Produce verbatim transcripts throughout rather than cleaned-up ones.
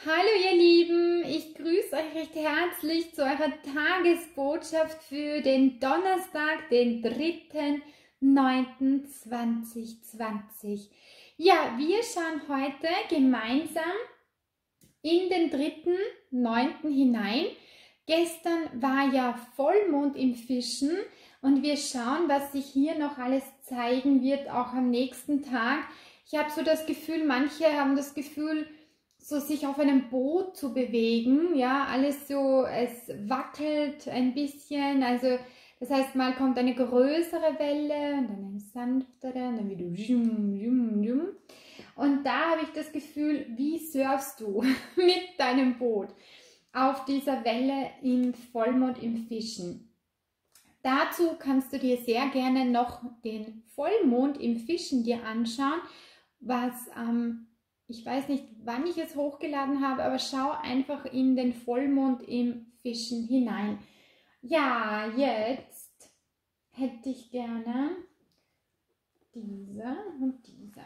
Hallo ihr Lieben, ich grüße euch recht herzlich zu eurer Tagesbotschaft für den Donnerstag, den dritten neunten zweitausendzwanzig. Ja, wir schauen heute gemeinsam in den dritten neunten hinein. Gestern war ja Vollmond im Fischen und wir schauen, was sich hier noch alles zeigen wird, auch am nächsten Tag. Ich habe so das Gefühl, manche haben das Gefühl, so sich auf einem Boot zu bewegen, ja, alles so, es wackelt ein bisschen, also das heißt, mal kommt eine größere Welle und dann eine sanftere und dann wieder jum, jum, jum. Und da habe ich das Gefühl, wie surfst du mit deinem Boot auf dieser Welle im Vollmond im Fischen. Dazu kannst du dir sehr gerne noch den Vollmond im Fischen dir anschauen, was am ähm, ich weiß nicht, wann ich es hochgeladen habe, aber schau einfach in den Vollmond im Fischen hinein. Ja, jetzt hätte ich gerne diese und diese.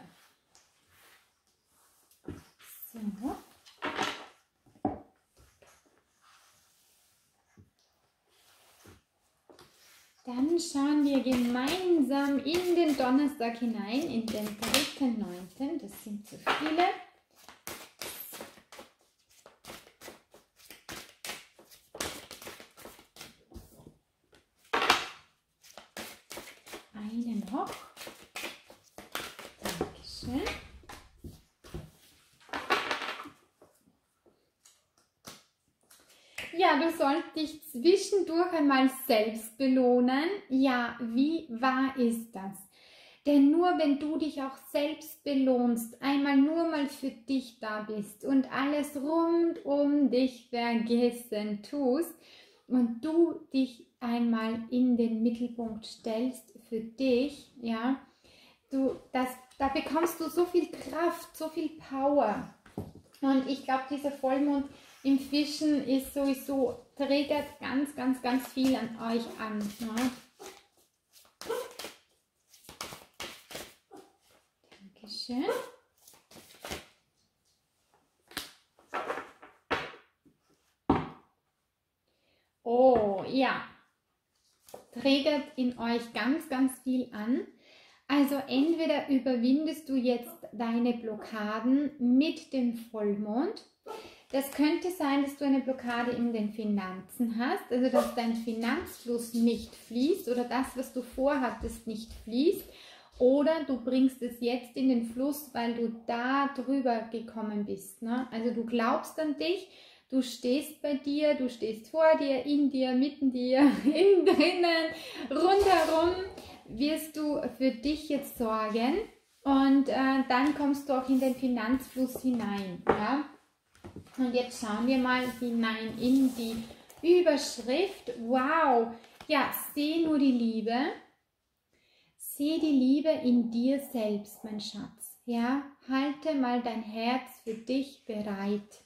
So. Dann schauen wir gemeinsam in den Donnerstag hinein, in den dritten neunten Das sind zu viele. Eine noch. Dankeschön. Ja, du sollst dich zwischendurch einmal selbst belohnen. Ja, wie wahr ist das? Denn nur wenn du dich auch selbst belohnst, einmal nur mal für dich da bist und alles rund um dich vergessen tust und du dich einmal in den Mittelpunkt stellst für dich, ja, du, das, da bekommst du so viel Kraft, so viel Power. Und ich glaube, dieser Vollmond im Fischen ist sowieso, triggert ganz, ganz, ganz viel an euch an. Ne? Dankeschön. Oh, ja. Triggert in euch ganz, ganz viel an. Also entweder überwindest du jetzt deine Blockaden mit dem Vollmond. Das könnte sein, dass du eine Blockade in den Finanzen hast, also dass dein Finanzfluss nicht fließt oder das, was du vorhattest, nicht fließt. Oder du bringst es jetzt in den Fluss, weil du da drüber gekommen bist. Ne? Also du glaubst an dich, du stehst bei dir, du stehst vor dir, in dir, mitten dir, innen drinnen, rundherum wirst du für dich jetzt sorgen und äh, dann kommst du auch in den Finanzfluss hinein. Ja? Und jetzt schauen wir mal hinein in die Überschrift. Wow! Ja, seh nur die Liebe. Seh die Liebe in dir selbst, mein Schatz. Ja, halte mal dein Herz für dich bereit.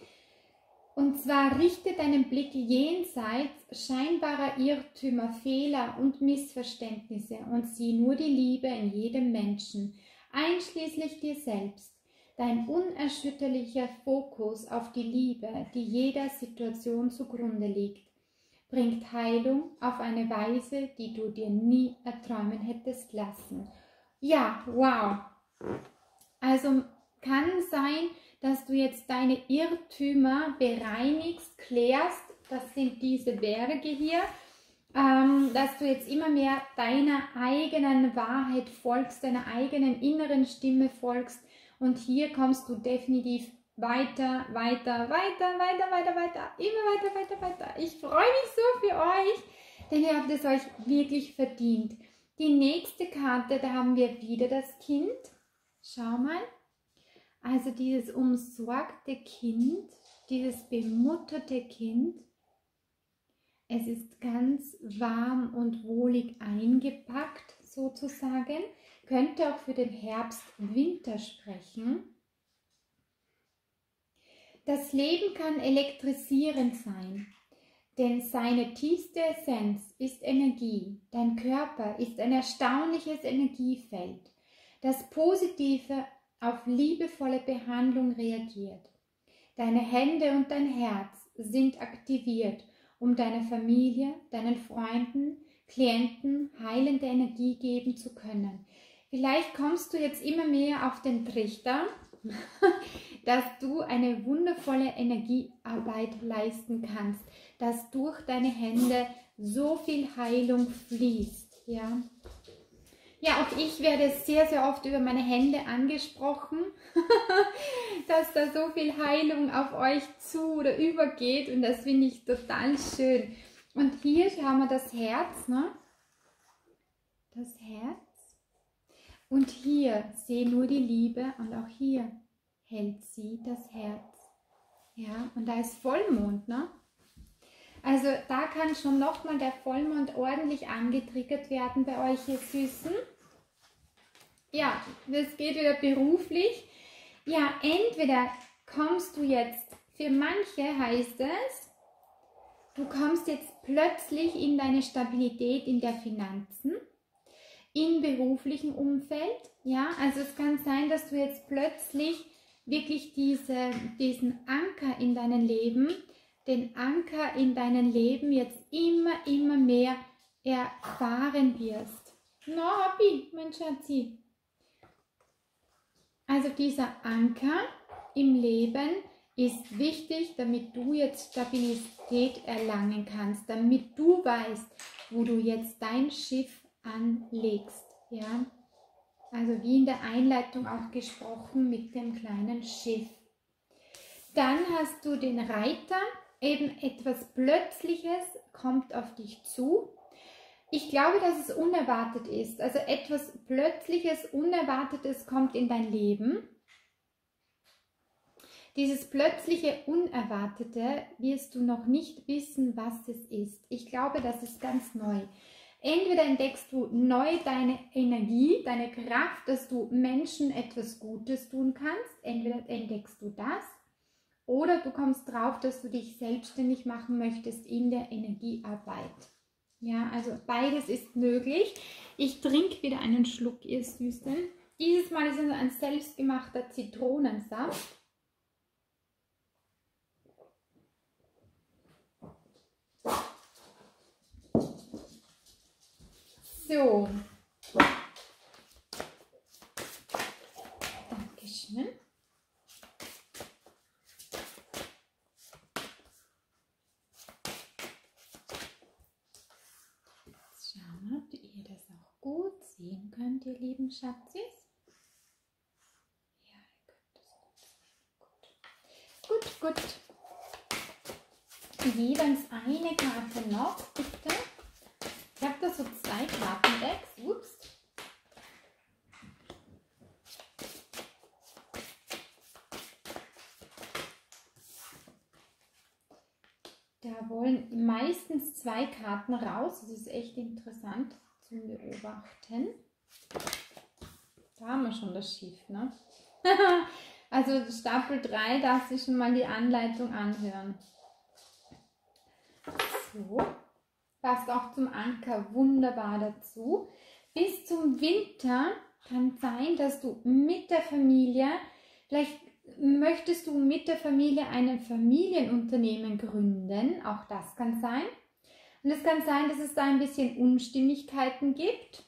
Und zwar richte deinen Blick jenseits scheinbarer Irrtümer, Fehler und Missverständnisse und sieh nur die Liebe in jedem Menschen, einschließlich dir selbst. Dein unerschütterlicher Fokus auf die Liebe, die jeder Situation zugrunde liegt, bringt Heilung auf eine Weise, die du dir nie erträumen hättest lassen. Ja, wow! Also kann sein, dass du jetzt deine Irrtümer bereinigst, klärst, das sind diese Berge hier, ähm, dass du jetzt immer mehr deiner eigenen Wahrheit folgst, deiner eigenen inneren Stimme folgst. Und hier kommst du definitiv weiter, weiter, weiter, weiter, weiter, weiter, immer weiter, weiter, weiter. Ich freue mich so für euch, denn ihr habt es euch wirklich verdient. Die nächste Karte, da haben wir wieder das Kind. Schau mal. Also dieses umsorgte Kind, dieses bemutterte Kind. Es ist ganz warm und wohlig eingepackt, sozusagen. Könnte auch für den Herbst-Winter sprechen. Das Leben kann elektrisierend sein, denn seine tiefste Essenz ist Energie. Dein Körper ist ein erstaunliches Energiefeld, das Positive auf liebevolle Behandlung reagiert. Deine Hände und dein Herz sind aktiviert, um deiner Familie, deinen Freunden, Klienten heilende Energie geben zu können. Vielleicht kommst du jetzt immer mehr auf den Trichter, dass du eine wundervolle Energiearbeit leisten kannst, dass durch deine Hände so viel Heilung fließt. Ja, ja, auch ich werde sehr, sehr oft über meine Hände angesprochen, dass da so viel Heilung auf euch zu oder übergeht und das finde ich total schön. Und hier haben wir das Herz, ne? Das Herz. Und hier sehe nur die Liebe und auch hier hält sie das Herz. Ja, und da ist Vollmond, ne? Also da kann schon nochmal der Vollmond ordentlich angetriggert werden bei euch, ihr Süßen. Ja, das geht wieder beruflich. Ja, entweder kommst du jetzt, für manche heißt es, du kommst jetzt plötzlich in deine Stabilität in der Finanzen, im beruflichen Umfeld. Ja, also es kann sein, dass du jetzt plötzlich wirklich diese, diesen Anker in deinem Leben, den Anker in deinem Leben jetzt immer, immer mehr erfahren wirst. No, Happy, mein Schatzi. Also dieser Anker im Leben ist wichtig, damit du jetzt Stabilität erlangen kannst, damit du weißt, wo du jetzt dein Schiff anlegst. Ja? Also wie in der Einleitung auch gesprochen mit dem kleinen Schiff. Dann hast du den Reiter, eben etwas Plötzliches kommt auf dich zu. Ich glaube, dass es unerwartet ist. Also etwas Plötzliches, Unerwartetes kommt in dein Leben. Dieses plötzliche Unerwartete wirst du noch nicht wissen, was es ist. Ich glaube, das ist ganz neu. Entweder entdeckst du neu deine Energie, deine Kraft, dass du Menschen etwas Gutes tun kannst. Entweder entdeckst du das oder du kommst drauf, dass du dich selbstständig machen möchtest in der Energiearbeit. Ja, also beides ist möglich. Ich trinke wieder einen Schluck, ihr Süßen. Dieses Mal ist es ein selbstgemachter Zitronensaft. So. Dankeschön. Schauen wir, ob ihr das auch gut sehen könnt, ihr lieben Schatzis. Ja, ihr könnt das gut sehen. Gut, gut. gut. Jeweils eine Karte noch, bitte. Ich habe da so zwei Kartendecks. Ups. Da wollen meistens zwei Karten raus. Das ist echt interessant zum Beobachten. Da haben wir schon das Schiff, ne? Also Stapel drei darfst du schon mal die Anleitung anhören. So. Passt auch zum Anker wunderbar dazu. Bis zum Winter kann sein, dass du mit der Familie, vielleicht möchtest du mit der Familie ein Familienunternehmen gründen, auch das kann sein. Und es kann sein, dass es da ein bisschen Unstimmigkeiten gibt.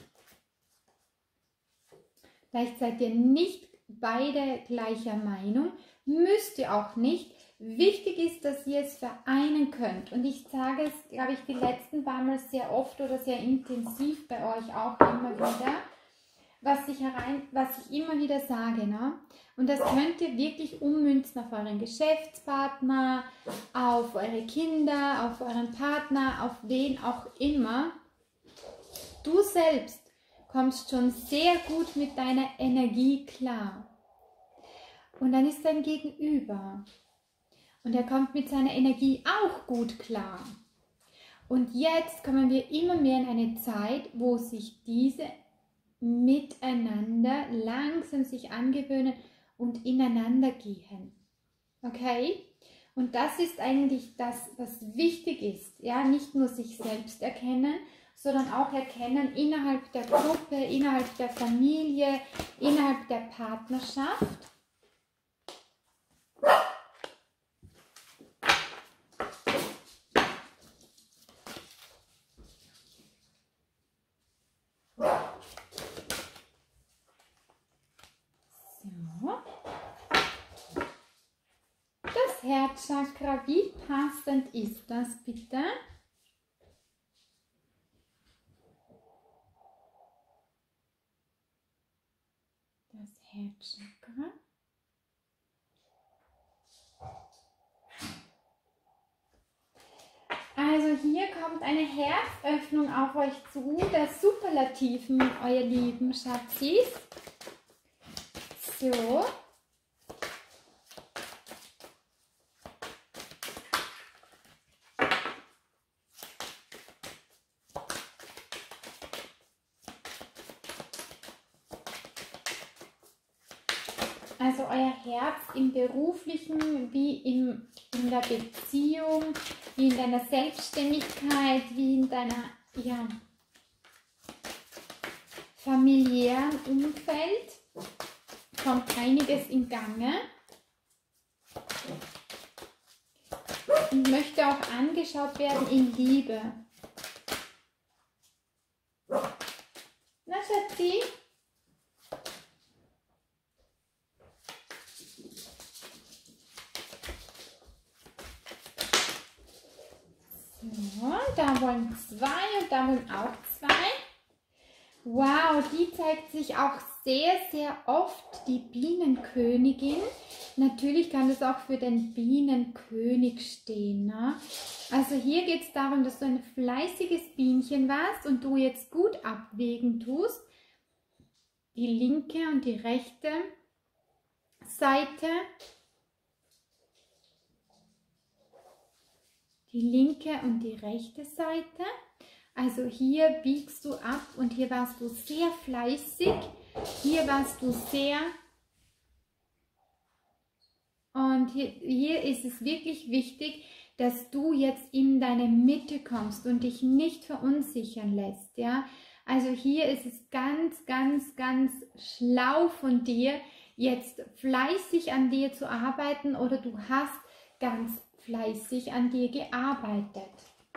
Vielleicht seid ihr nicht beide gleicher Meinung, müsst ihr auch nicht. Wichtig ist, dass ihr es vereinen könnt. Und ich sage es, glaube ich, die letzten paar Mal sehr oft oder sehr intensiv bei euch auch immer wieder, was ich, herein, was ich immer wieder sage. Ne? Und das könnt ihr wirklich ummünzen auf euren Geschäftspartner, auf eure Kinder, auf euren Partner, auf wen auch immer. Du selbst kommst schon sehr gut mit deiner Energie klar. Und dann ist dein Gegenüber. Und er kommt mit seiner Energie auch gut klar. Und jetzt kommen wir immer mehr in eine Zeit, wo sich diese miteinander langsam sich angewöhnen und ineinander gehen. Okay? Und das ist eigentlich das, was wichtig ist. Ja, nicht nur sich selbst erkennen, sondern auch erkennen innerhalb der Gruppe, innerhalb der Familie, innerhalb der Partnerschaft. das Herzchakra. Wie passend ist das bitte? Das Herzchakra. Also hier kommt eine Herzöffnung auf euch zu, der Superlativen, euer lieben Schatzis. So. Also euer Herz im beruflichen, wie im, in der Beziehung, wie in deiner Selbstständigkeit, wie in deiner ja, familiären Umfeld kommt einiges in Gange und möchte auch angeschaut werden in Liebe. Na Schatzi? So, da wollen zwei und da wollen auch zwei. Wow, die zeigt sich auch sehr, sehr oft, die Bienenkönigin. Natürlich kann das auch für den Bienenkönig stehen. Ne? Also hier geht es darum, dass du ein fleißiges Bienchen warst und du jetzt gut abwägen tust. Die linke und die rechte Seite. Die linke und die rechte Seite. Also hier biegst du ab und hier warst du sehr fleißig. Hier warst du sehr... Und hier, hier ist es wirklich wichtig, dass du jetzt in deine Mitte kommst und dich nicht verunsichern lässt. Ja? Also hier ist es ganz, ganz, ganz schlau von dir, jetzt fleißig an dir zu arbeiten oder du hast ganz fleißig an dir gearbeitet.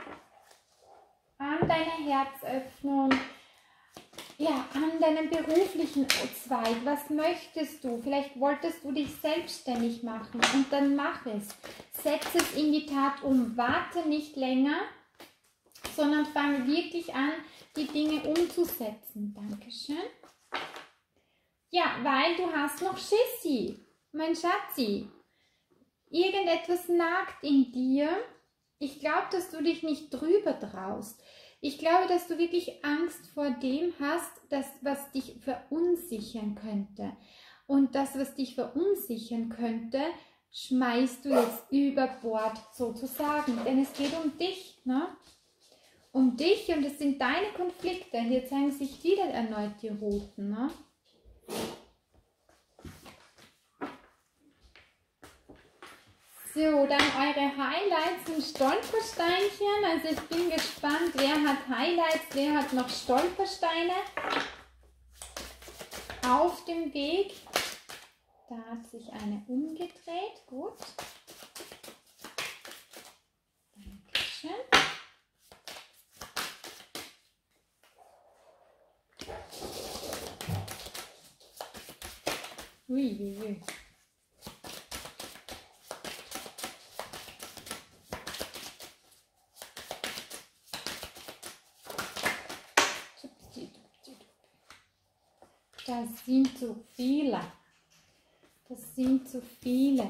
An deiner Herzöffnung, ja, an deinem beruflichen Zweig. Was möchtest du? Vielleicht wolltest du dich selbstständig machen und dann mach es. Setz es in die Tat um. Warte nicht länger, sondern fang wirklich an, die Dinge umzusetzen. Dankeschön. Ja, weil du hast noch Schissi, mein Schatzi. Irgendetwas nagt in dir. Ich glaube, dass du dich nicht drüber traust. Ich glaube, dass du wirklich Angst vor dem hast, das, was dich verunsichern könnte. Und das, was dich verunsichern könnte, schmeißt du jetzt über Bord sozusagen. Denn es geht um dich, ne? Um dich und es sind deine Konflikte. Hier zeigen sich wieder erneut die Roten, ne? So, dann eure Highlights und Stolpersteinchen. Also ich bin gespannt, wer hat Highlights, wer hat noch Stolpersteine auf dem Weg. Da hat sich eine umgedreht. Gut. Dankeschön. Ui, ui, ui. Das sind zu viele. Das sind zu viele.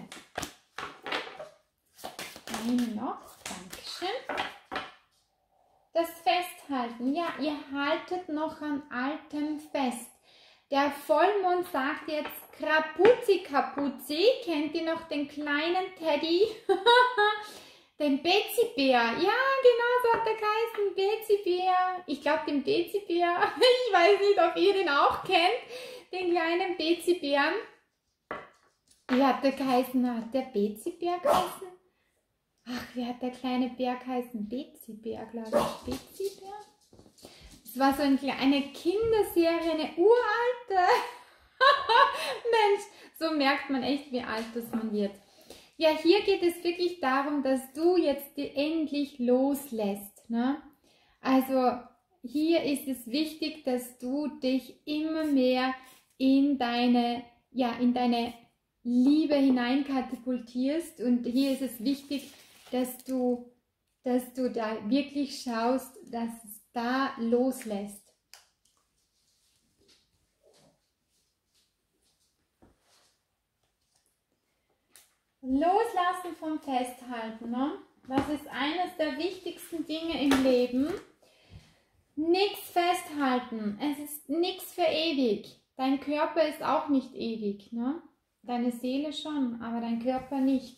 Eine noch. Dankeschön. Das Festhalten. Ja, ihr haltet noch an Altem fest. Der Vollmond sagt jetzt Krapuzzi Kapuzzi. Kennt ihr noch den kleinen Teddy? Den Betsy-Bär. Ja, genau, so hat der geheißen. Betsy-Bär. Ich glaube, den Betsy-Bär. Ich weiß nicht, ob ihr den auch kennt. Den kleinen Betsy-Bären. Wie hat der geheißen? Hat der Betsy-Bär geheißen? Ach, wie hat der kleine Bär geheißen? Betsy-Bär, glaube ich. Betsy-Bär? Es war so eine Kinderserie, eine uralte. Mensch, so merkt man echt, wie alt das man wird. Ja, hier geht es wirklich darum, dass du jetzt endlich loslässt. Ne? Also hier ist es wichtig, dass du dich immer mehr in deine, ja, in deine Liebe hineinkatapultierst. Und hier ist es wichtig, dass du, dass du da wirklich schaust, dass es da loslässt. Loslassen vom Festhalten, ne? Das ist eines der wichtigsten Dinge im Leben. Nichts festhalten. Es ist nichts für ewig. Dein Körper ist auch nicht ewig, ne? Deine Seele schon, aber dein Körper nicht.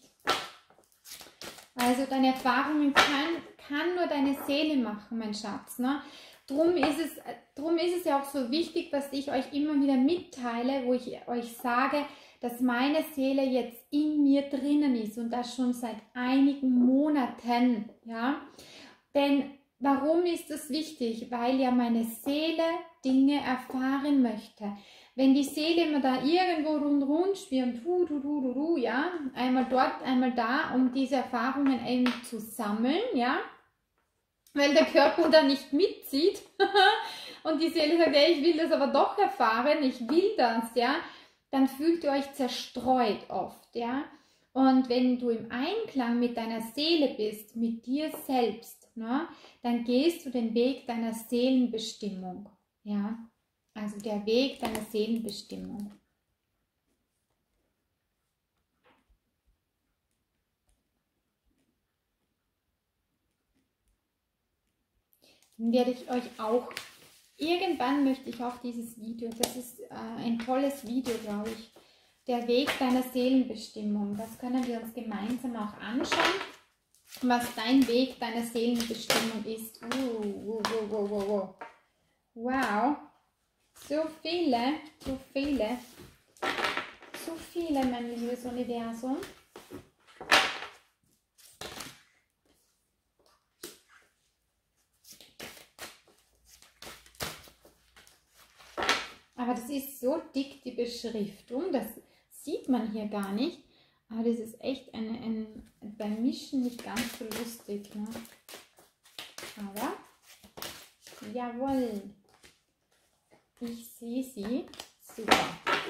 Also deine Erfahrungen kann, kann nur deine Seele machen, mein Schatz, ne? Drum ist es, drum ist es ja auch so wichtig, was ich euch immer wieder mitteile, wo ich euch sage, dass meine Seele jetzt in mir drinnen ist und das schon seit einigen Monaten, ja. Denn warum ist das wichtig? Weil ja meine Seele Dinge erfahren möchte. Wenn die Seele immer da irgendwo rundherum schwirrt, du, du, du, du, du, ja, einmal dort, einmal da, um diese Erfahrungen eben zu sammeln, ja, weil der Körper da nicht mitzieht und die Seele sagt, hey, ich will das aber doch erfahren, ich will das, ja, dann fühlt ihr euch zerstreut oft, ja. Und wenn du im Einklang mit deiner Seele bist, mit dir selbst, ne, dann gehst du den Weg deiner Seelenbestimmung, ja. Also der Weg deiner Seelenbestimmung. Dann werde ich euch auch, irgendwann möchte ich auch dieses Video, das ist äh, ein tolles Video, glaube ich, der Weg deiner Seelenbestimmung. Das können wir uns gemeinsam auch anschauen, was dein Weg deiner Seelenbestimmung ist. Uh, uh, uh, uh, uh, uh. Wow, so viele, so viele, so viele, mein liebes Universum. Aber das ist so dick, die Beschriftung, das sieht man hier gar nicht. Aber das ist echt eine, ein, beim Mischen nicht ganz so lustig. Ne? Aber, jawohl, ich sehe sie. Super.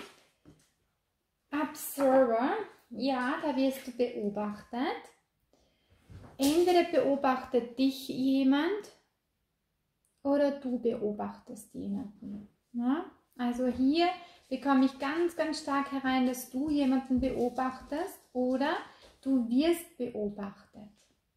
Observer, ja, da wirst du beobachtet. Entweder beobachtet dich jemand oder du beobachtest jemanden. Ne? Also hier bekomme ich ganz, ganz stark herein, dass du jemanden beobachtest oder du wirst beobachtet.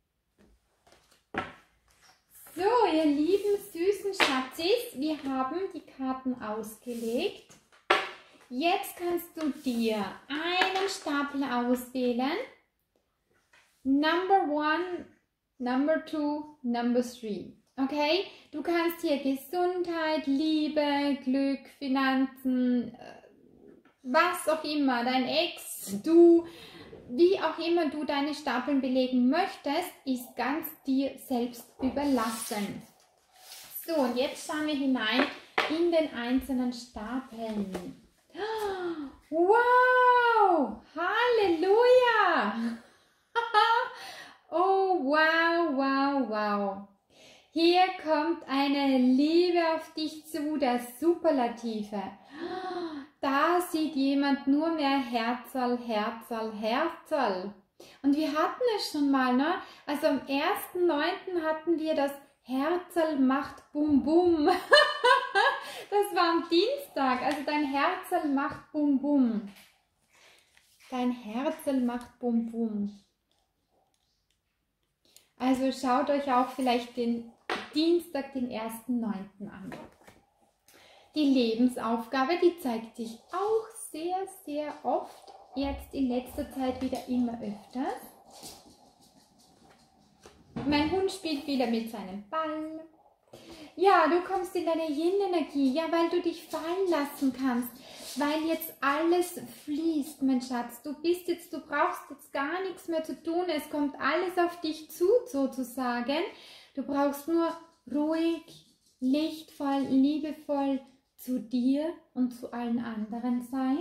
So, ihr lieben, süßen Schatzis, wir haben die Karten ausgelegt. Jetzt kannst du dir einen Stapel auswählen. Number one, number two, number three. Okay, du kannst hier Gesundheit, Liebe, Glück, Finanzen, was auch immer, dein Ex, du, wie auch immer du deine Stapeln belegen möchtest, ist ganz dir selbst überlassen. So, und jetzt schauen wir hinein in den einzelnen Stapeln. Wow, Halleluja! Oh, wow, wow, wow. Hier kommt eine Liebe auf dich zu, der Superlative. Da sieht jemand nur mehr Herzerl, Herzerl, Herzerl. Und wir hatten es schon mal, ne? Also am ersten neunten hatten wir das Herzerl macht Bum Bum. Das war am Dienstag, also dein Herzerl macht Bum Bum. Dein Herzerl macht Bum Bum. Also schaut euch auch vielleicht den Dienstag, den ersten neunten an. Die Lebensaufgabe, die zeigt sich auch sehr, sehr oft, jetzt in letzter Zeit wieder immer öfters. Mein Hund spielt wieder mit seinem Ball. Ja, du kommst in deine Yin-Energie, ja, weil du dich fallen lassen kannst, weil jetzt alles fließt, mein Schatz. Du bist jetzt, du brauchst jetzt gar nichts mehr zu tun, es kommt alles auf dich zu, sozusagen. Du brauchst nur ruhig, lichtvoll, liebevoll zu dir und zu allen anderen sein.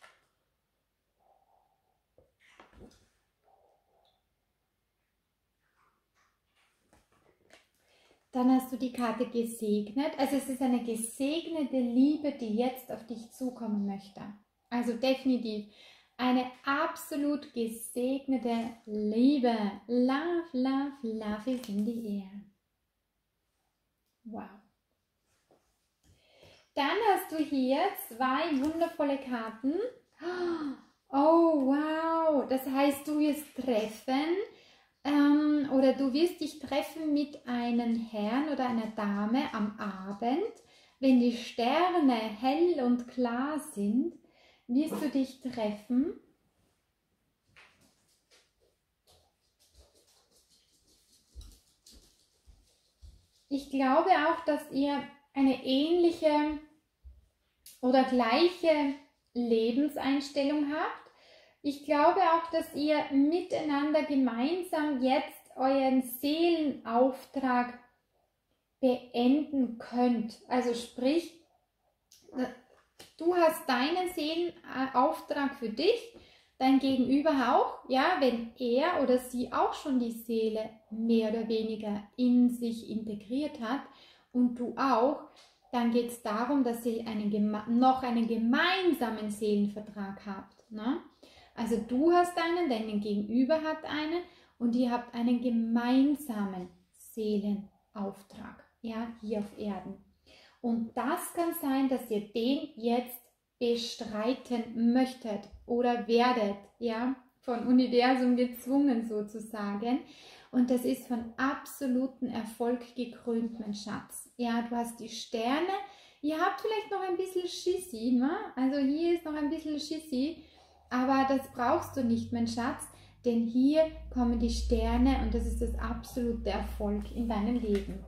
Dann hast du die Karte gesegnet. Also es ist eine gesegnete Liebe, die jetzt auf dich zukommen möchte. Also definitiv. eine absolut gesegnete Liebe. Love, love, love is in the air. Wow. Dann hast du hier zwei wundervolle Karten. Oh, wow. Das heißt, du wirst treffen ähm, oder du wirst dich treffen mit einem Herrn oder einer Dame am Abend. Wenn die Sterne hell und klar sind, wirst du dich treffen. Ich glaube auch, dass ihr eine ähnliche oder gleiche Lebenseinstellung habt. Ich glaube auch, dass ihr miteinander gemeinsam jetzt euren Seelenauftrag beenden könnt. Also sprich, du hast deinen Seelenauftrag für dich, dein Gegenüber auch, ja, wenn er oder sie auch schon die Seele mehr oder weniger in sich integriert hat und du auch, dann geht es darum, dass ihr einen, noch einen gemeinsamen Seelenvertrag habt. Ne? Also du hast einen, dein Gegenüber hat einen und ihr habt einen gemeinsamen Seelenauftrag, ja, hier auf Erden. Und das kann sein, dass ihr den jetzt bestreiten möchtet oder werdet, ja, von Universum gezwungen sozusagen. Und das ist von absolutem Erfolg gekrönt, mein Schatz. Ja, du hast die Sterne, ihr habt vielleicht noch ein bisschen Schissi, ne? Also hier ist noch ein bisschen Schissi, aber das brauchst du nicht, mein Schatz, denn hier kommen die Sterne und das ist das absolute Erfolg in deinem Leben.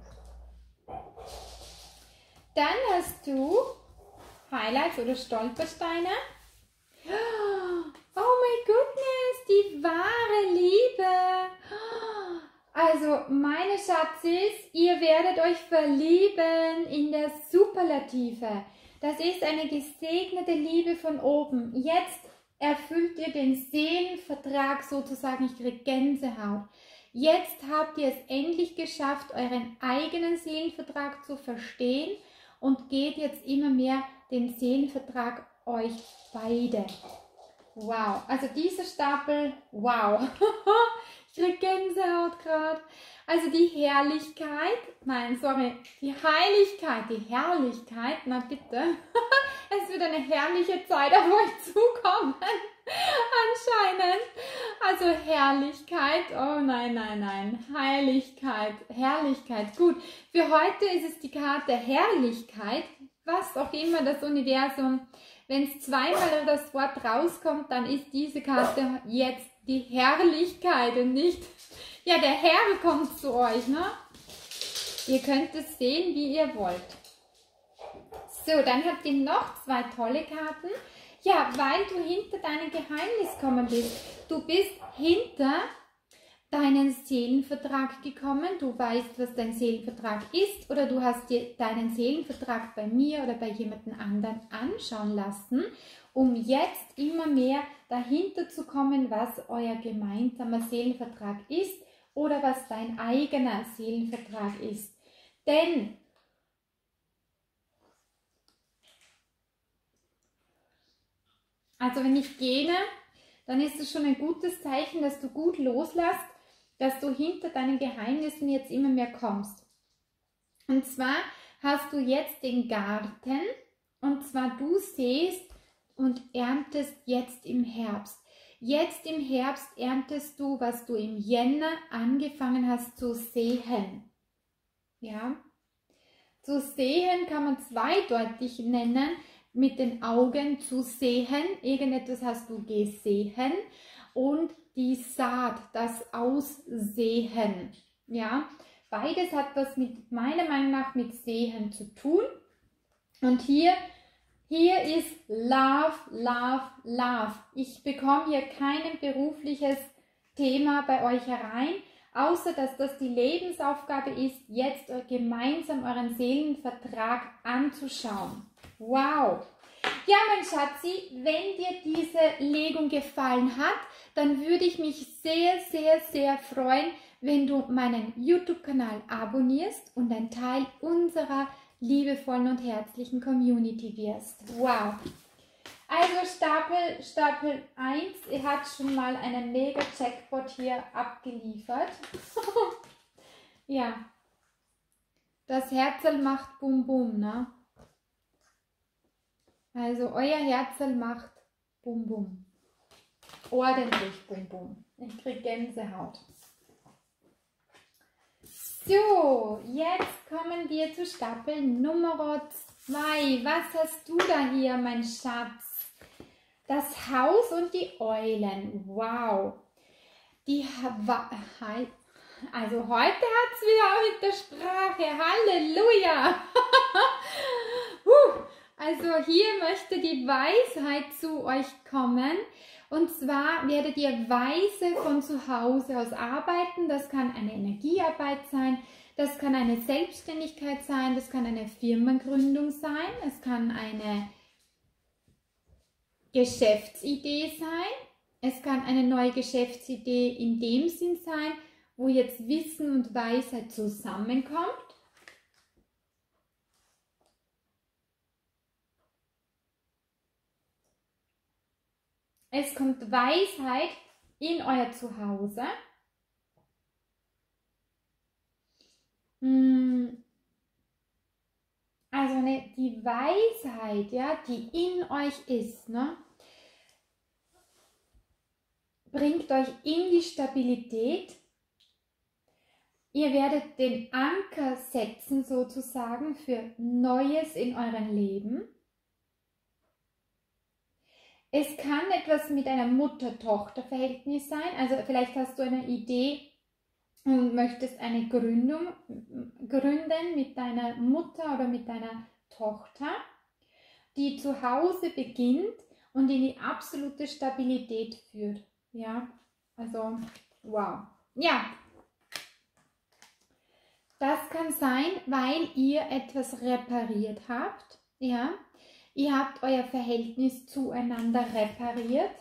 Dann hast du Highlights oder Stolpersteine. Oh my goodness, die wahre Liebe. Also meine Schatzis, ihr werdet euch verlieben in der Superlative. Das ist eine gesegnete Liebe von oben. Jetzt erfüllt ihr den Seelenvertrag sozusagen, ich kriege Gänsehaut. Jetzt habt ihr es endlich geschafft, euren eigenen Seelenvertrag zu verstehen und geht jetzt immer mehr den Seelenvertrag euch beide. Wow, also dieser Stapel, wow, ich kriege Gänsehaut gerade. Also die Herrlichkeit, nein, sorry, die Heiligkeit, die Herrlichkeit, na bitte, es wird eine herrliche Zeit auf euch zukommen, anscheinend. Also Herrlichkeit, oh nein, nein, nein, Heiligkeit, Herrlichkeit, gut. Für heute ist es die Karte Herrlichkeit, was auch immer das Universum, wenn es zweimal das Wort rauskommt, dann ist diese Karte jetzt die Herrlichkeit und nicht, ja, der Herr kommt zu euch, ne? Ihr könnt es sehen, wie ihr wollt. So, dann habt ihr noch zwei tolle Karten. Ja, weil du hinter deinem Geheimnis gekommen bist. Du bist hinter deinen Seelenvertrag gekommen. Du weißt, was dein Seelenvertrag ist oder du hast dir deinen Seelenvertrag bei mir oder bei jemandem anderen anschauen lassen, um jetzt immer mehr dahinter zu kommen, was euer gemeinsamer Seelenvertrag ist oder was dein eigener Seelenvertrag ist. Denn also wenn ich gehe, dann ist es schon ein gutes Zeichen, dass du gut loslässt, dass du hinter deinen Geheimnissen jetzt immer mehr kommst. Und zwar hast du jetzt den Garten und zwar du säst und erntest jetzt im Herbst. Jetzt im Herbst erntest du, was du im Jänner angefangen hast zu sehen. Ja, zu sehen kann man zweideutig nennen. Mit den Augen zu sehen, irgendetwas hast du gesehen und die Saat, das Aussehen, ja, beides hat was mit meiner Meinung nach mit Sehen zu tun und hier, hier ist Love, Love, Love. Ich bekomme hier kein berufliches Thema bei euch herein, außer dass das die Lebensaufgabe ist, jetzt gemeinsam euren Seelenvertrag anzuschauen. Wow! Ja, mein Schatzi, wenn dir diese Legung gefallen hat, dann würde ich mich sehr, sehr, sehr freuen, wenn du meinen YouTube-Kanal abonnierst und ein Teil unserer liebevollen und herzlichen Community wirst. Wow! Also Stapel, Stapel eins, ihr habt schon mal einen mega Jackpot hier abgeliefert. Ja, das Herzl macht Bum Bum, ne? Also euer Herzl macht Bum Bum. Ordentlich Bum Bum. Ich kriege Gänsehaut. So, jetzt kommen wir zu Stapel Nummer zwei. Was hast du da hier, mein Schatz? Das Haus und die Eulen. Wow. Die Also heute hat es wieder mit der Sprache. Halleluja. Also hier möchte die Weisheit zu euch kommen. Und zwar werdet ihr weise von zu Hause aus arbeiten. Das kann eine Energiearbeit sein, das kann eine Selbstständigkeit sein, das kann eine Firmengründung sein, es kann eine Geschäftsidee sein, es kann eine neue Geschäftsidee in dem Sinn sein, wo jetzt Wissen und Weisheit zusammenkommt. Es kommt Weisheit in euer Zuhause. Also ne, die Weisheit, ja, die in euch ist, ne, bringt euch in die Stabilität. Ihr werdet den Anker setzen sozusagen für Neues in eurem Leben. Es kann etwas mit einem Mutter-Tochter-Verhältnis sein, also vielleicht hast du eine Idee und möchtest eine Gründung gründen mit deiner Mutter oder mit deiner Tochter, die zu Hause beginnt und in die absolute Stabilität führt. Ja, also wow. Ja, das kann sein, weil ihr etwas repariert habt, ja. Ihr habt euer Verhältnis zueinander repariert.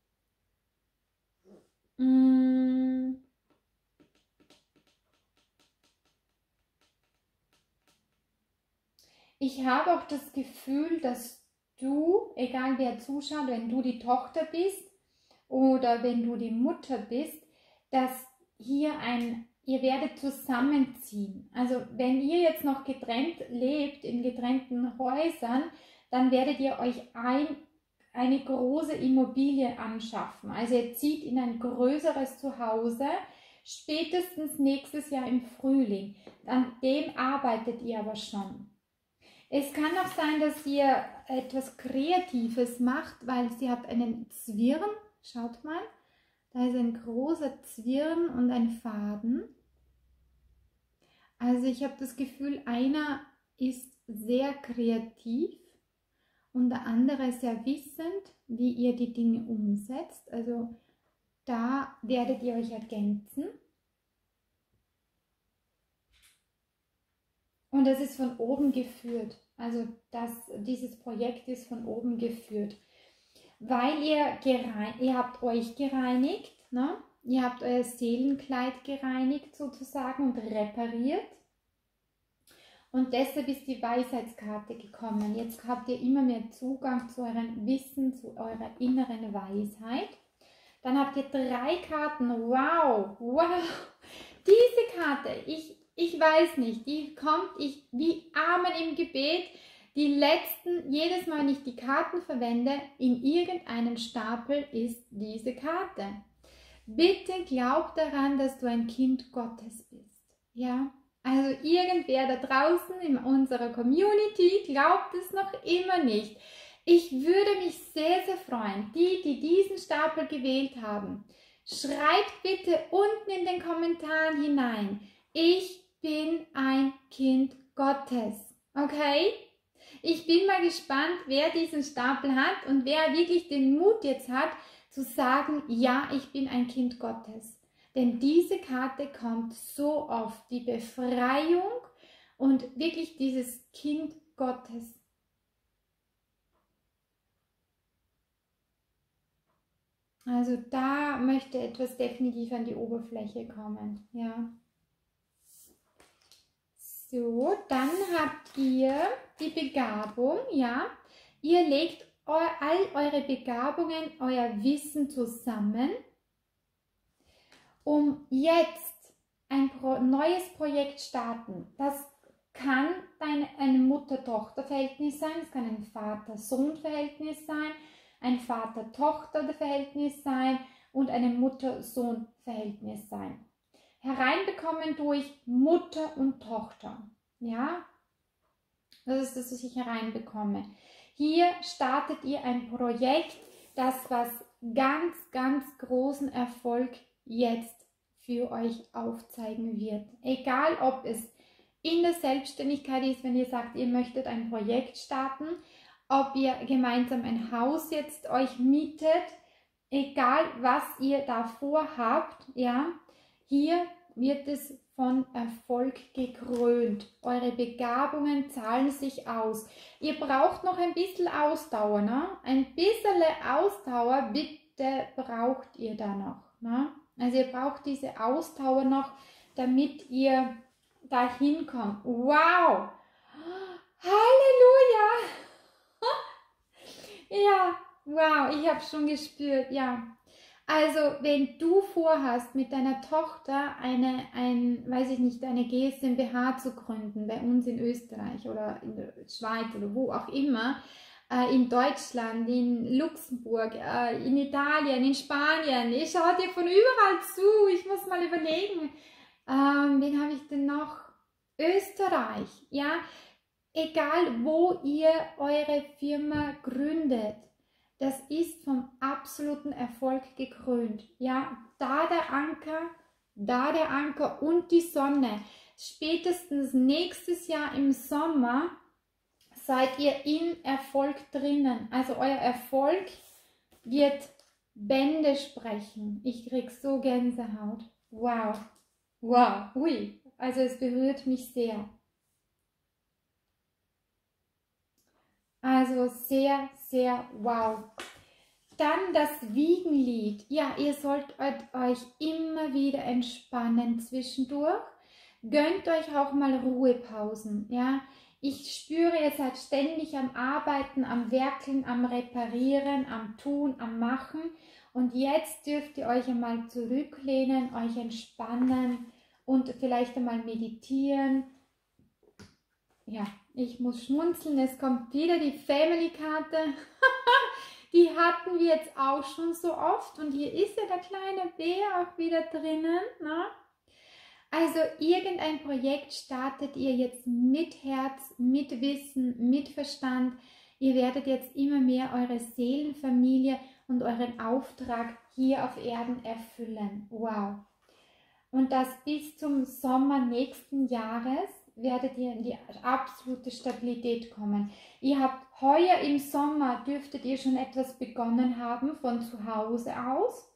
Ich habe auch das Gefühl, dass du, egal wer zuschaut, wenn du die Tochter bist oder wenn du die Mutter bist, dass hier ein, ihr werdet zusammenziehen. Also wenn ihr jetzt noch getrennt lebt, in getrennten Häusern, dann werdet ihr euch ein, eine große Immobilie anschaffen. Also ihr zieht in ein größeres Zuhause, spätestens nächstes Jahr im Frühling. An dem arbeitet ihr aber schon. Es kann auch sein, dass ihr etwas Kreatives macht, weil sie hat einen Zwirn. Schaut mal, da ist ein großer Zwirn und ein Faden. Also ich habe das Gefühl, einer ist sehr kreativ und der andere sehr wissend, wie ihr die Dinge umsetzt. Also da werdet ihr euch ergänzen. Und das ist von oben geführt. Also das, dieses Projekt ist von oben geführt. Weil ihr, ihr habt euch gereinigt, ne? Ihr habt euer Seelenkleid gereinigt sozusagen und repariert. Und deshalb ist die Weisheitskarte gekommen. Jetzt habt ihr immer mehr Zugang zu eurem Wissen, zu eurer inneren Weisheit. Dann habt ihr drei Karten. Wow, wow. Diese Karte, ich, ich weiß nicht, die kommt ich wie Amen im Gebet. Die letzten, jedes Mal, wenn ich die Karten verwende, in irgendeinem Stapel ist diese Karte. Bitte glaub daran, dass du ein Kind Gottes bist. Ja? Also irgendwer da draußen in unserer Community glaubt es noch immer nicht. Ich würde mich sehr, sehr freuen, die, die diesen Stapel gewählt haben. Schreibt bitte unten in den Kommentaren hinein, ich bin ein Kind Gottes. Okay? Ich bin mal gespannt, wer diesen Stapel hat und wer wirklich den Mut jetzt hat, zu sagen, ja, ich bin ein Kind Gottes. Denn diese Karte kommt so oft, die Befreiung und wirklich dieses Kind Gottes. Also da möchte etwas definitiv an die Oberfläche kommen. Ja. So, dann habt ihr die Begabung, ja. Ihr legt all eure Begabungen, euer Wissen zusammen, um jetzt ein Pro- neues Projekt starten. Das kann deine, ein Mutter-Tochter-Verhältnis sein, es kann ein Vater-Sohn-Verhältnis sein, ein Vater-Tochter-Verhältnis sein und ein Mutter-Sohn-Verhältnis sein. Hereinbekommen durch Mutter und Tochter. Ja, das ist das, was ich hereinbekomme. Hier startet ihr ein Projekt, das was ganz, ganz großen Erfolg jetzt für euch aufzeigen wird. Egal, ob es in der Selbstständigkeit ist, wenn ihr sagt, ihr möchtet ein Projekt starten, ob ihr gemeinsam ein Haus jetzt euch mietet, egal was ihr da vorhabt, ja, hier wird es von Erfolg gekrönt. Eure Begabungen zahlen sich aus. Ihr braucht noch ein bisschen Ausdauer, ne? Ein bisschen Ausdauer, bitte braucht ihr da noch, ne? Also ihr braucht diese Ausdauer noch, damit ihr dahin kommt. Wow! Halleluja! Ja, wow, ich habe schon gespürt, ja. Also, wenn du vorhast, mit deiner Tochter eine, ein, weiß ich nicht, eine GmbH zu gründen, bei uns in Österreich oder in der Schweiz oder wo auch immer, äh, in Deutschland, in Luxemburg, äh, in Italien, in Spanien, ich schaue dir von überall zu, ich muss mal überlegen, ähm, wen habe ich denn noch? Österreich, ja, egal wo ihr eure Firma gründet, das ist vom absoluten Erfolg gekrönt. Ja, da der Anker, da der Anker und die Sonne. Spätestens nächstes Jahr im Sommer seid ihr im Erfolg drinnen. Also euer Erfolg wird Bände sprechen. Ich krieg so Gänsehaut. Wow. Wow. Ui. Also es berührt mich sehr. Also sehr, sehr wow. Dann das Wiegenlied. Ja, ihr sollt euch immer wieder entspannen zwischendurch. Gönnt euch auch mal Ruhepausen. Ja, ich spüre, ihr seid ständig am Arbeiten, am Werkeln, am Reparieren, am Tun, am Machen. Und jetzt dürft ihr euch einmal zurücklehnen, euch entspannen und vielleicht einmal meditieren. Ja, ich muss schmunzeln, es kommt wieder die Family-Karte. Die hatten wir jetzt auch schon so oft und hier ist ja der kleine Bär auch wieder drinnen. Ne? Also irgendein Projekt startet ihr jetzt mit Herz, mit Wissen, mit Verstand. Ihr werdet jetzt immer mehr eure Seelenfamilie und euren Auftrag hier auf Erden erfüllen. Wow! Und das bis zum Sommer nächsten Jahres werdet ihr in die absolute Stabilität kommen. Ihr habt heuer im Sommer, dürftet ihr schon etwas begonnen haben von zu Hause aus.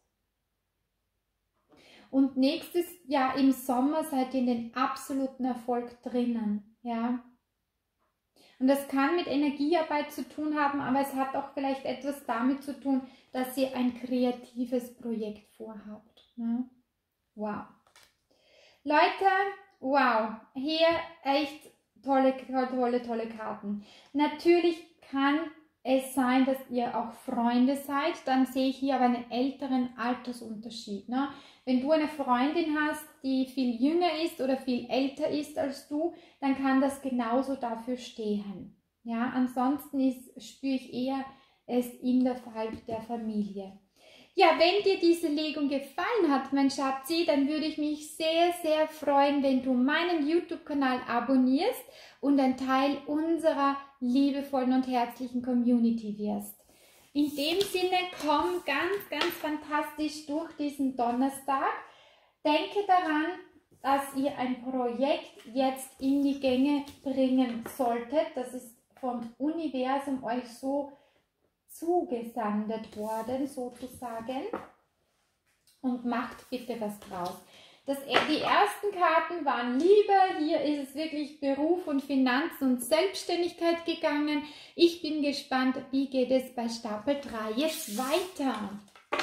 Und nächstes Jahr im Sommer seid ihr in den absoluten Erfolg drinnen. Ja? Und das kann mit Energiearbeit zu tun haben, aber es hat auch vielleicht etwas damit zu tun, dass ihr ein kreatives Projekt vorhabt. Ne? Wow. Leute, wow, hier echt tolle, tolle, tolle Karten. Natürlich kann es sein, dass ihr auch Freunde seid, dann sehe ich hier aber einen älteren Altersunterschied. Ne? Wenn du eine Freundin hast, die viel jünger ist oder viel älter ist als du, dann kann das genauso dafür stehen. Ja? Ansonsten ist, spüre ich eher es innerhalb der Familie. Ja, wenn dir diese Legung gefallen hat, mein Schatzi, dann würde ich mich sehr, sehr freuen, wenn du meinen YouTube-Kanal abonnierst und ein Teil unserer liebevollen und herzlichen Community wirst. In dem Sinne, komm ganz, ganz fantastisch durch diesen Donnerstag. Denke daran, dass ihr ein Projekt jetzt in die Gänge bringen solltet. Das ist vom Universum euch so zugesandet worden, sozusagen, und macht bitte was draus. Das, die ersten Karten waren Liebe, hier ist es wirklich Beruf und Finanzen und Selbstständigkeit gegangen. Ich bin gespannt, wie geht es bei Stapel drei jetzt weiter.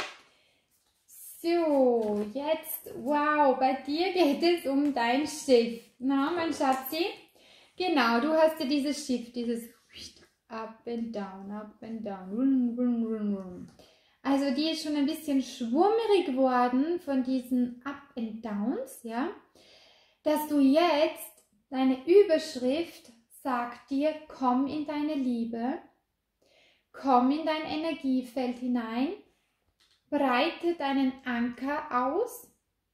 So, jetzt, wow, bei dir geht es um dein Schiff. Na, mein Schatzi? Genau, du hast ja dieses Schiff, dieses up and down, up and down. Run, run, run, run. Also die ist schon ein bisschen schwummerig geworden von diesen Up and Downs, ja. Dass du jetzt, deine Überschrift sagt dir, komm in deine Liebe, komm in dein Energiefeld hinein, breite deinen Anker aus.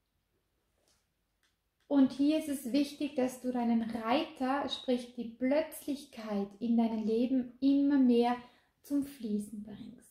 Und hier ist es wichtig, dass du deinen Reiter, sprich die Plötzlichkeit in deinem Leben immer mehr zum Fließen bringst.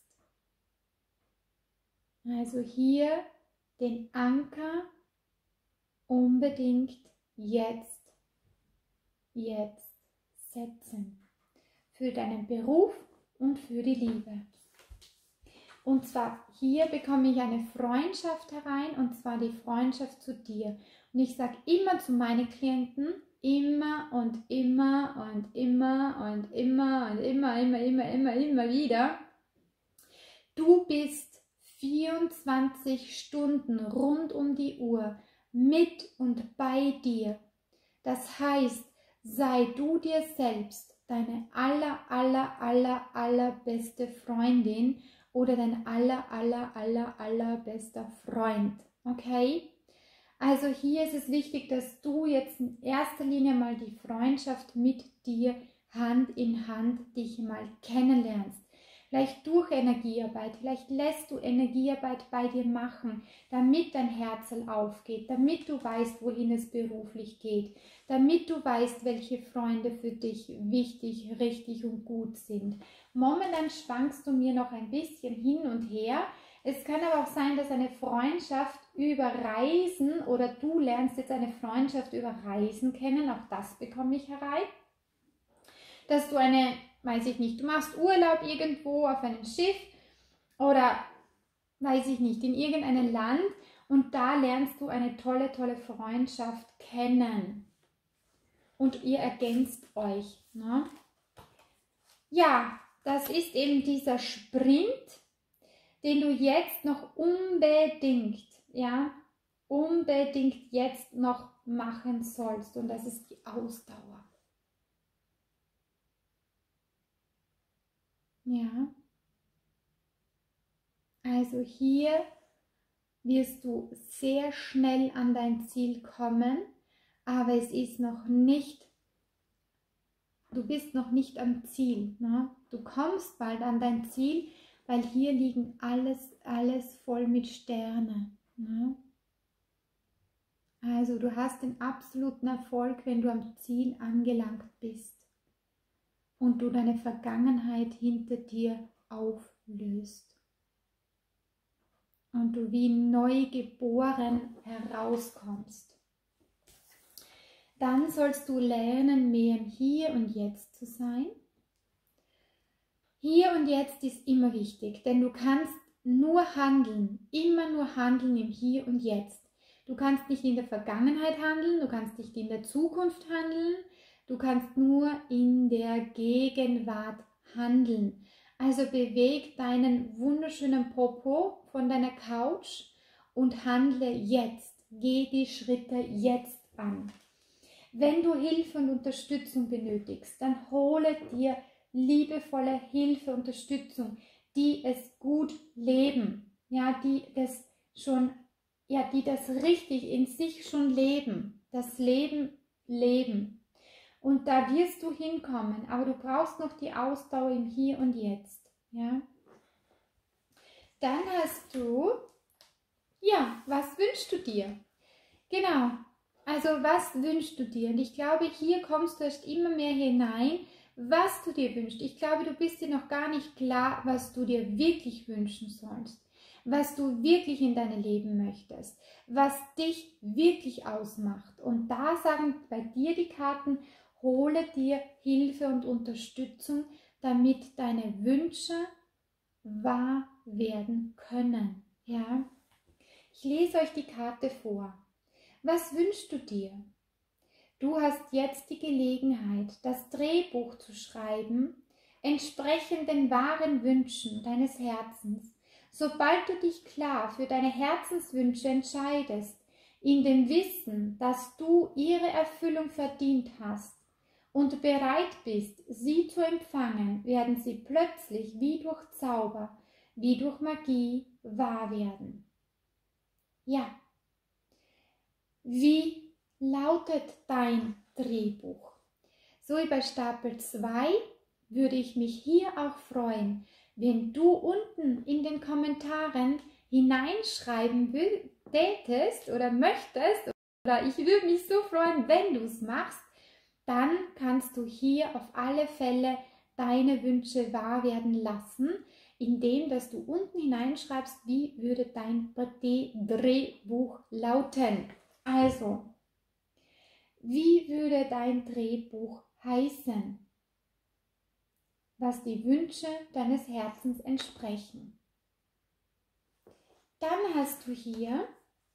Also hier den Anker unbedingt jetzt, jetzt setzen. Für deinen Beruf und für die Liebe. Und zwar hier bekomme ich eine Freundschaft herein, und zwar die Freundschaft zu dir. Und ich sage immer zu meinen Klienten, immer und immer und immer und immer und immer, immer, immer, immer, immer wieder, du bist vierundzwanzig Stunden rund um die Uhr mit und bei dir. Das heißt, sei du dir selbst deine aller, aller, aller, allerbeste Freundin oder dein aller, aller, aller, allerbester Freund. Okay? Also hier ist es wichtig, dass du jetzt in erster Linie mal die Freundschaft mit dir Hand in Hand dich mal kennenlernst. Vielleicht durch Energiearbeit, vielleicht lässt du Energiearbeit bei dir machen, damit dein Herzl aufgeht, damit du weißt, wohin es beruflich geht, damit du weißt, welche Freunde für dich wichtig, richtig und gut sind. Momentan schwankst du mir noch ein bisschen hin und her. Es kann aber auch sein, dass eine Freundschaft über Reisen oder du lernst jetzt eine Freundschaft über Reisen kennen, auch das bekomme ich herein. Dass du eine, weiß ich nicht, du machst Urlaub irgendwo auf einem Schiff oder, weiß ich nicht, in irgendeinem Land und da lernst du eine tolle, tolle Freundschaft kennen. Und ihr ergänzt euch. Ne? Ja, das ist eben dieser Sprint, den du jetzt noch unbedingt, ja, unbedingt jetzt noch machen sollst. Und das ist die Ausdauer. Ja. Also hier wirst du sehr schnell an dein Ziel kommen, aber es ist noch nicht, du bist noch nicht am Ziel. Ne? Du kommst bald an dein Ziel, weil hier liegen alles, alles voll mit Sternen. Ne? Also du hast den absoluten Erfolg, wenn du am Ziel angelangt bist und du deine Vergangenheit hinter dir auflöst. Und du wie neu geboren herauskommst. Dann sollst du lernen, mehr im Hier und Jetzt zu sein. Hier und Jetzt ist immer wichtig, denn du kannst nur handeln, immer nur handeln im Hier und Jetzt. Du kannst nicht in der Vergangenheit handeln, du kannst nicht in der Zukunft handeln, du kannst nur in der Gegenwart handeln. Also beweg deinen wunderschönen Popo von deiner Couch und handle jetzt. Geh die Schritte jetzt an. Wenn du Hilfe und Unterstützung benötigst, dann hole dir liebevolle Hilfe, Unterstützung, die es gut leben, ja, die das schon, ja, die das richtig in sich schon leben, das Leben leben. Und da wirst du hinkommen, aber du brauchst noch die Ausdauer im Hier und Jetzt. Ja? Dann hast du, ja, was wünschst du dir? Genau, also was wünschst du dir? Und ich glaube, hier kommst du erst immer mehr hinein, was du dir wünschst. Ich glaube, du bist dir noch gar nicht klar, was du dir wirklich wünschen sollst. Was du wirklich in deinem Leben möchtest. Was dich wirklich ausmacht. Und da sagen bei dir die Karten, hole dir Hilfe und Unterstützung, damit deine Wünsche wahr werden können. Ja? Ich lese euch die Karte vor. Was wünschst du dir? Du hast jetzt die Gelegenheit, das Drehbuch zu schreiben, entsprechend den wahren Wünschen deines Herzens. Sobald du dich klar für deine Herzenswünsche entscheidest, in dem Wissen, dass du ihre Erfüllung verdient hast, und bereit bist, sie zu empfangen, werden sie plötzlich wie durch Zauber, wie durch Magie wahr werden. Ja. Wie lautet dein Drehbuch? So wie bei Stapel zwei würde ich mich hier auch freuen, wenn du unten in den Kommentaren hineinschreiben tätest oder möchtest, oder ich würde mich so freuen, wenn du es machst, dann kannst du hier auf alle Fälle deine Wünsche wahr werden lassen, indem dass du unten hineinschreibst, wie würde dein Drehbuch lauten. Also, wie würde dein Drehbuch heißen, was die Wünsche deines Herzens entsprechen? Dann hast du hier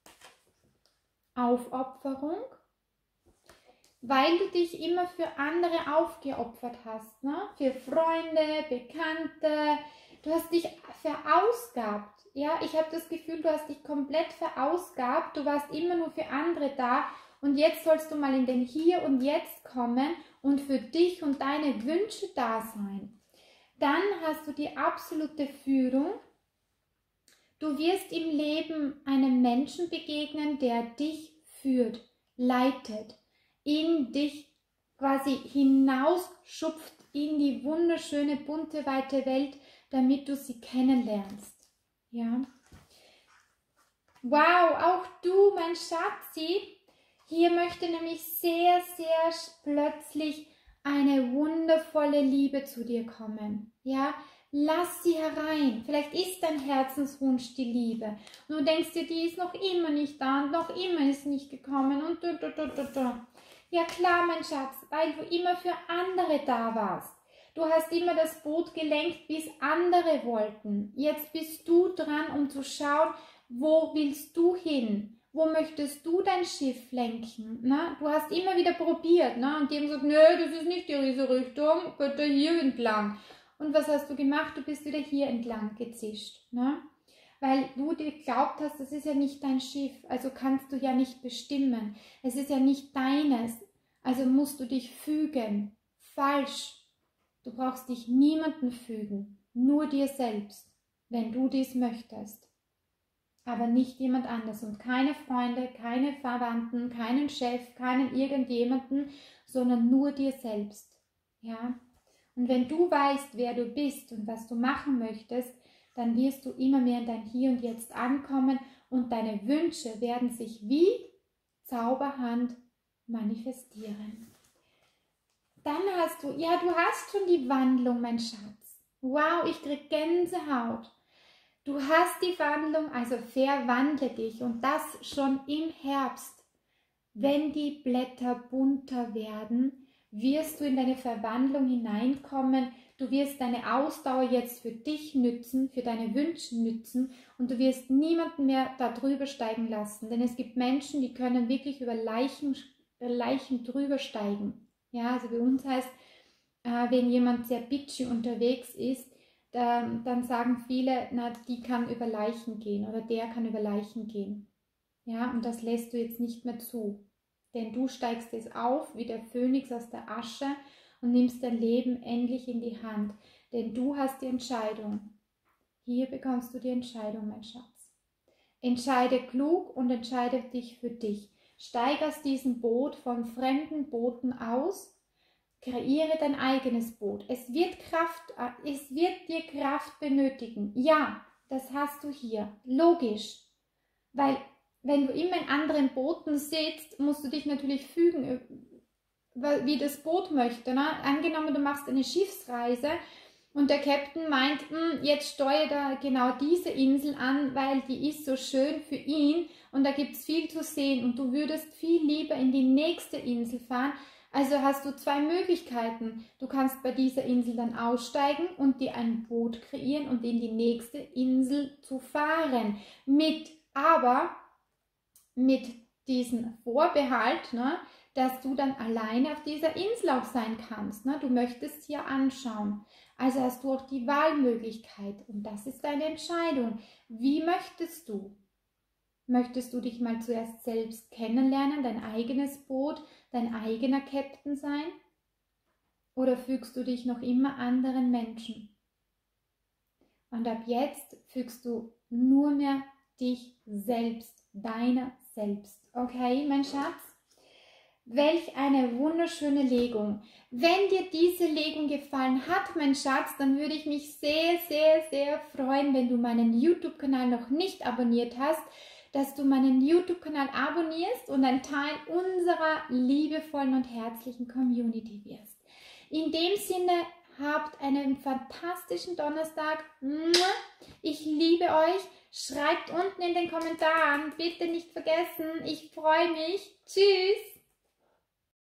Aufopferung, weil du dich immer für andere aufgeopfert hast, ne? Für Freunde, Bekannte, du hast dich verausgabt. Ja, ich habe das Gefühl, du hast dich komplett verausgabt, du warst immer nur für andere da und jetzt sollst du mal in den Hier und Jetzt kommen und für dich und deine Wünsche da sein. Dann hast du die absolute Führung. Du wirst im Leben einem Menschen begegnen, der dich führt, leitet, in dich quasi hinausschupft in die wunderschöne, bunte, weite Welt, damit du sie kennenlernst. Ja. Wow, auch du, mein Schatzi, hier möchte nämlich sehr, sehr plötzlich eine wundervolle Liebe zu dir kommen. Ja, lass sie herein. Vielleicht ist dein Herzenswunsch die Liebe. Und du denkst dir, die ist noch immer nicht da und noch immer ist nicht gekommen und du, du, du, du, du. Ja klar, mein Schatz, weil du immer für andere da warst. Du hast immer das Boot gelenkt, bis andere wollten. Jetzt bist du dran, um zu schauen, wo willst du hin? Wo möchtest du dein Schiff lenken? Na? Du hast immer wieder probiert, ne? Und die haben gesagt, nö, das ist nicht die Richtung, bitte hier entlang. Und was hast du gemacht? Du bist wieder hier entlang gezischt, ne? Weil du dir geglaubt hast, das ist ja nicht dein Schiff, also kannst du ja nicht bestimmen. Es ist ja nicht deines, also musst du dich fügen. Falsch. Du brauchst dich niemandem fügen, nur dir selbst, wenn du dies möchtest. Aber nicht jemand anders und keine Freunde, keine Verwandten, keinen Chef, keinen irgendjemanden, sondern nur dir selbst. Ja? Und wenn du weißt, wer du bist und was du machen möchtest, dann wirst du immer mehr in dein Hier und Jetzt ankommen und deine Wünsche werden sich wie Zauberhand manifestieren. Dann hast du, ja, du hast schon die Wandlung, mein Schatz. Wow, ich krieg Gänsehaut. Du hast die Wandlung, also verwandle dich und das schon im Herbst. Wenn die Blätter bunter werden, wirst du in deine Verwandlung hineinkommen. Du wirst deine Ausdauer jetzt für dich nützen, für deine Wünsche nützen und du wirst niemanden mehr da drüber steigen lassen. Denn es gibt Menschen, die können wirklich über Leichen, Leichen drüber steigen. Ja, also bei uns heißt, äh, wenn jemand sehr bitchy unterwegs ist, dann, dann sagen viele, na, die kann über Leichen gehen oder der kann über Leichen gehen. Ja, und das lässt du jetzt nicht mehr zu. Denn du steigst es auf wie der Phönix aus der Asche und nimmst dein Leben endlich in die Hand. Denn du hast die Entscheidung. Hier bekommst du die Entscheidung, mein Schatz. Entscheide klug und entscheide dich für dich. Steig aus diesem Boot von fremden Booten aus, kreiere dein eigenes Boot. Es wird Kraft, es wird dir Kraft benötigen. Ja, das hast du hier. Logisch. Weil, wenn du immer in anderen Booten sitzt, musst du dich natürlich fügen, wie das Boot möchte. Ne? Angenommen, du machst eine Schiffsreise und der Captain meint, jetzt steuere da genau diese Insel an, weil die ist so schön für ihn und da gibt es viel zu sehen und du würdest viel lieber in die nächste Insel fahren. Also hast du zwei Möglichkeiten. Du kannst bei dieser Insel dann aussteigen und dir ein Boot kreieren und in die nächste Insel zu fahren. Mit, aber mit diesem Vorbehalt, ne, dass du dann alleine auf dieser Insel auch sein kannst. Ne? Du möchtest hier anschauen. Also hast du auch die Wahlmöglichkeit und das ist deine Entscheidung. Wie möchtest du? Möchtest du dich mal zuerst selbst kennenlernen, dein eigenes Boot, dein eigener Captain sein? Oder fügst du dich noch immer anderen Menschen? Und ab jetzt fügst du nur mehr dich selbst, deiner selbst. Okay, mein Schatz? Welch eine wunderschöne Legung. Wenn dir diese Legung gefallen hat, mein Schatz, dann würde ich mich sehr, sehr, sehr freuen, wenn du meinen YouTube-Kanal noch nicht abonniert hast, dass du meinen YouTube-Kanal abonnierst und ein Teil unserer liebevollen und herzlichen Community wirst. In dem Sinne, habt einen fantastischen Donnerstag. Ich liebe euch. Schreibt unten in den Kommentaren. Bitte nicht vergessen. Ich freue mich. Tschüss.